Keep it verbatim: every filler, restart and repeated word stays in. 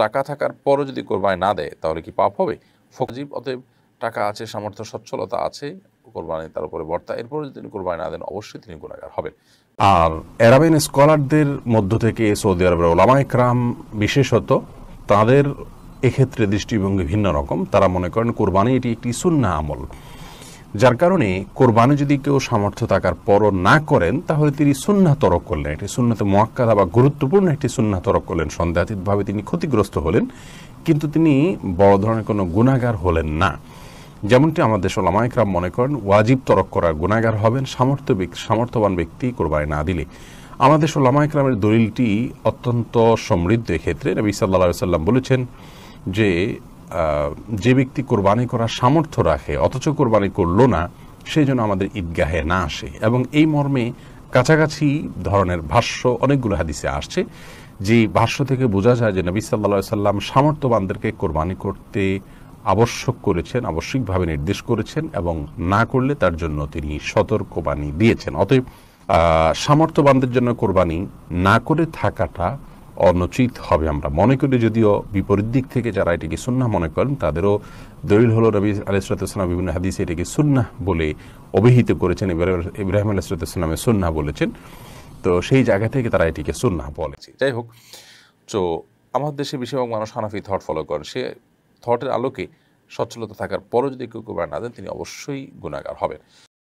টাকা থাকার পরও যদি কোরবানি না দেয় তাহলে কি পাপ হবে? ফজিব অতএব টাকা আছে, সামর্থ্য সচ্ছলতা আছে, কোরবানি তার উপরে বর্তা, এরপরে যদি তিনি কোরবানি না দেন অবশ্যই তিনি গুনাহগার হবেন। আর আরাবিয়ান স্কলারদের মধ্য থেকে সৌদি আরবের ওলামা ইকরাম বিশেষত তাদের এক্ষেত্রে দৃষ্টিভঙ্গি ভিন্ন রকম। তারা মনে করেন কোরবানি এটি একটি সুন্নাহ আমল, যার কারণে কোরবানি যদি কেউ সামর্থ্য থাকার পরও না করেন তাহলে তিনি সুন্নাহ তরক করলেন, একটি সুন্নাতে মুআক্কাদা বা গুরুত্বপূর্ণ একটি সুন্নাহ তরক করলেন। সন্দেহাতীতভাবে তিনি ক্ষতিগ্রস্ত হলেন, কিন্তু তিনি বড় ধরনের কোনো গুনাহগার হলেন না। যেমনটি আমাদের দেশের ওলামা ইকরাম মনে করেন ওয়াজিব তরক করার গুনাহগার হবেন সামর্থ্য সামর্থ্যবান ব্যক্তি কোরবানি না দিলে। আমাদের দেশের ওলামা ইকরামের দলিলটি অত্যন্ত সমৃদ্ধ। এক্ষেত্রে নবী সাল্লাল্লাহু আলাইহি ওয়াসাল্লাম বলেছেন যে যে ব্যক্তি কোরবানি করার সামর্থ্য রাখে অথচ কোরবানি করলো না, সেই জন্য আমাদের ঈদগাহে না আসে। এবং এই মর্মে কাছাকাছি ধরনের ভাষ্য অনেকগুলো হাদিসে আসছে, যে ভাষ্য থেকে বোঝা যায় যে নবী সাল্লাল্লাহু আলাইহি ওয়াসাল্লাম সামর্থ্যবানদেরকে কোরবানি করতে আবশ্যক করেছেন, আবশ্যিকভাবে নির্দেশ করেছেন, এবং না করলে তার জন্য তিনি সতর্কবাণী দিয়েছেন। অতএব সামর্থ্যবানদের জন্য কোরবানি না করে থাকাটা অনুচিত হবে আমরা মনে করি। যদিও বিপরীত দিক থেকে যারা এটিকে সুন্নাহ মনে করেন তাদেরও দলিল হলো নবী আলাইহিস সালাম বিভিন্ন হাদিসে এটিকে সুন্নাহ বলে অভিহিত করেছেন, ইব্রাহিম আলাইহিস সালামের সুন্নাহ বলেছেন। তো সেই জায়গা থেকে তারা এটিকে সুন্নাহ বলেছে। যাই হোক, তো আমাদের দেশে বেশিরভাগ মানুষ হানাফি থট ফলো করেন। সে থটের আলোকে সচ্ছলতা থাকার পরও যদি কেউ কোরবানি না দেন তিনি অবশ্যই গুনাহগার হবেন।